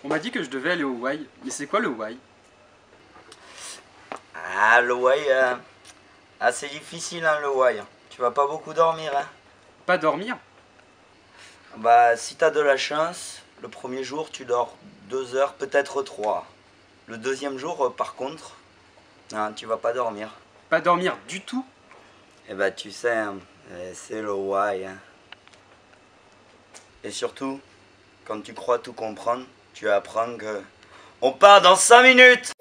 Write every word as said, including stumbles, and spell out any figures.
On m'a dit que je devais aller au Y, mais c'est quoi le Y? Ah, le Y, euh, assez difficile, hein, le Y. Tu vas pas beaucoup dormir, hein. Pas dormir? Bah, si t'as de la chance, le premier jour, tu dors deux heures, peut-être trois. Le deuxième jour, euh, par contre, hein, tu vas pas dormir. Pas dormir du tout? Eh bah, tu sais, hein, euh, c'est le Y, hein. Et surtout, quand tu crois tout comprendre, tu apprends que... On part dans cinq minutes!